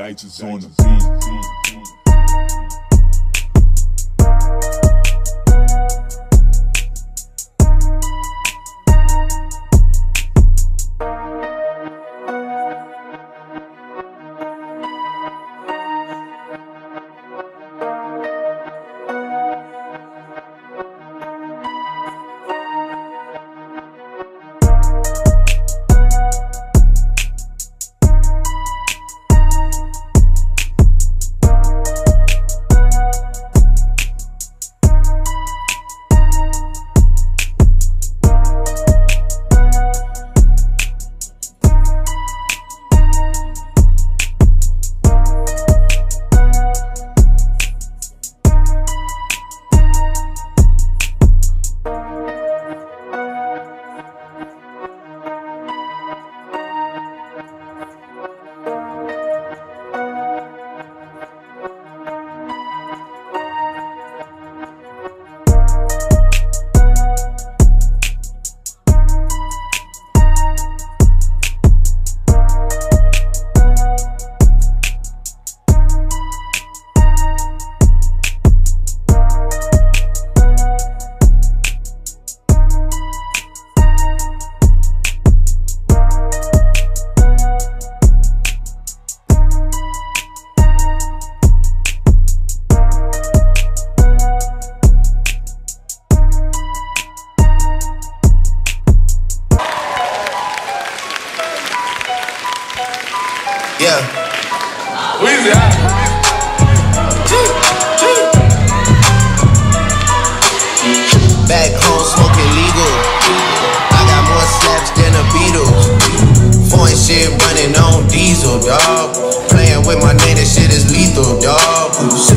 Digits on the beat. Back home smoking legal. I got more slaps than the Beatles. Foreign shit running on diesel, dawg. Playing with my name, that shit is lethal, dawg.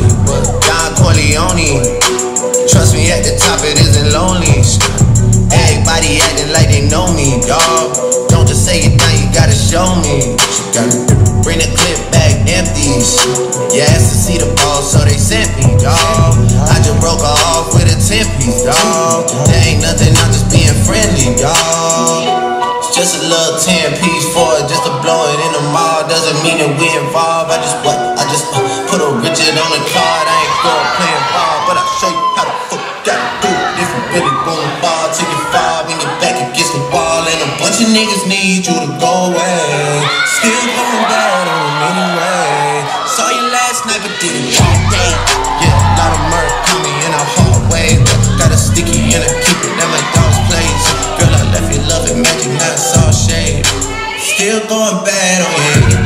Don Corleone. Trust me, at the top it isn't lonely. Everybody acting like they know me, dawg. Don't just say it now, you gotta show me. Bring the clip back empty. You asked to see the ball, so they sent me, dawg. I just broke her off with a 10-piece, dawg. There ain't nothing, I'm just being friendly, dawg. It's just a little 10-piece for it, just to blow it in the mall. Doesn't mean that we involved. I just put a Richard on the card. I ain't going playing ball, but I'll show you how the fuck you gotta do it. If you really want to ball till you fall, when you're back against the wall, and a bunch of niggas need you to go away. Still going bad on them anyway. Saw you last night, but didn't all day. Yeah, a lot of murder coming in a hard way. Got a sticky and a keep it at my dog's place. Girl, I left you loving magic, not saw shade. Still going bad on you.